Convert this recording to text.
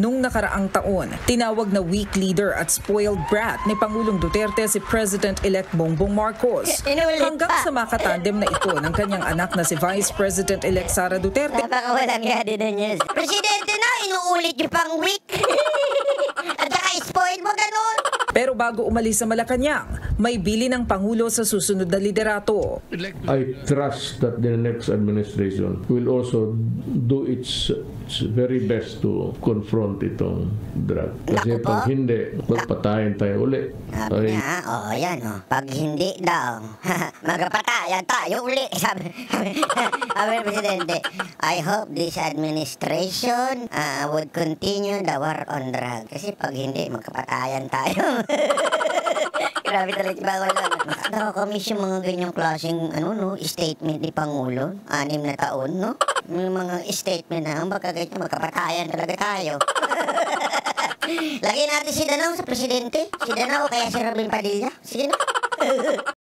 Nung nakaraang taon, tinawag na weak leader at spoiled brat ni Pangulong Duterte si President-elect Bongbong Marcos. Hanggang sa makatandem na ito ng kanyang anak na si Vice President-elect Sara Duterte. Napakawalang yadi na niya. Presidente na, inuulit niyo pang weak. At saka spoiled mo ganun. Pero bago umalis sa Malacanang, may bili ng Pangulo sa susunod na liderato. I trust that the next administration will also do its very best to confront itong drug. Kasi pag hindi, magpatayin tayo uli. Yan Pag hindi daw, magpatayan tayo uli. Sabi ng Presidente, I hope this administration would continue the war on drug. Kasi pag hindi, magpatayan tayo. Grabe talaga si Bawal lang. Nakakamiss yung mga ganyang klaseng statement ni Pangulo. 6 na taon, no? Yung mga statement na, baka ganyan, magkapatayan talaga tayo. Lagyan natin si Danao sa presidente. Si Danao kaya si Robin Padilla. Sige na.